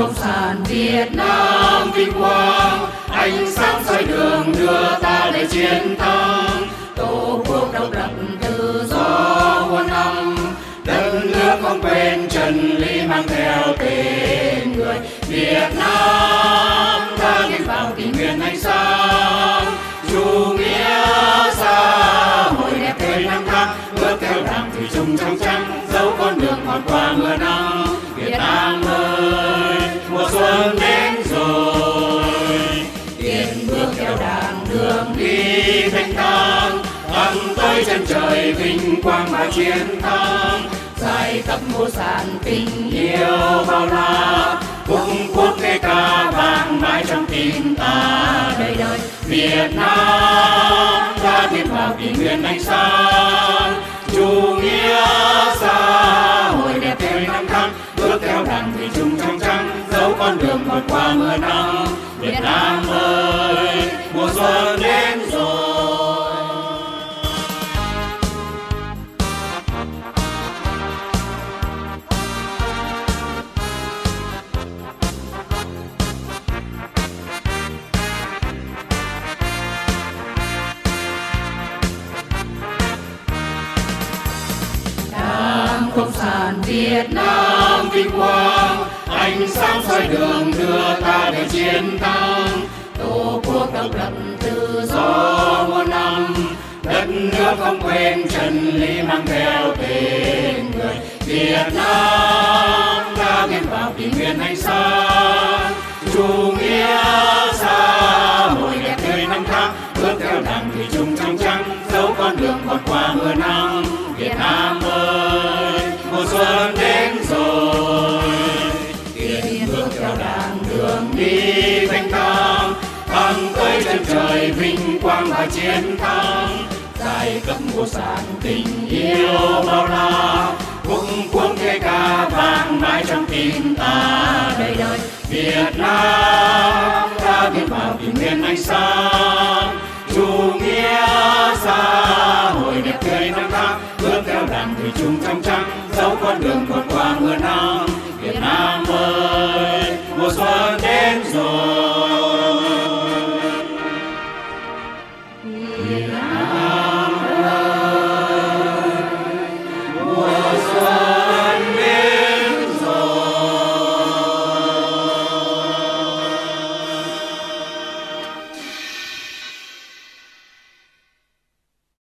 Cộng sản Việt Nam vinh quang, ánh sáng soi đường đưa ta đến chiến thắng. Tổ quốc độc lập tự do muôn năm, đất nước không quên chân lý mang theo tên người. Việt Nam ta tiến vào kỷ nguyên ánh sáng, chủ nghĩa xã hội đẹp tươi năm tháng, bước theo đảng thủy chung trong trắng, dấu con đường còn qua mưa nắng. Việt Nam ơi, mùa xuân đến rồi, tiến bước theo đảng đường đi thanh thang, thẳng tới chân trời vinh quang và chiến thắng. Giai cấp vô sản tình yêu bao la, quốc nghe ca vang mãi trong tim ta đời đời. Việt Nam ta tiến vào kỷ nguyên ánh sáng, chủ nghĩa xã hội đẹp tươi năm tháng, bước theo đảng thủy chung trong trắng, dấu con đường còn qua mưa nắng. Việt Nam ơi, mùa xuân đến rồi. Cộng sản Việt Nam vinh quang, ánh sáng soi đường đưa ta đến chiến thắng. Tổ quốc độc lập tự do muôn năm, đất nước không quên chân lý mang theo tên người. Việt Nam ta tiến vào kỷ nguyên ánh sáng, chủ nghĩa xã hội đẹp tươi năm tháng, bước theo đảng thủy chung trong trắng, dấu con đường còn qua mưa nắng. Việt Nam ơi, mùa xuân đến rồi, tiến bước theo đảng đường đi thanh thang, thẳng tới chân trời vinh quang và chiến thắng. Giai cấp vô sản tình yêu bao la, quốc nghe ca vang mãi trong tim ta đời đời. Việt Nam ta tiến vào kỷ nguyên ánh sáng, chủ nghĩa xã hội đẹp tươi năm tháng, bước theo đảng thủy chung trong trắng, dấu con đường còn qua mưa nắng. Việt Nam ơi, mùa xuân đến rồi.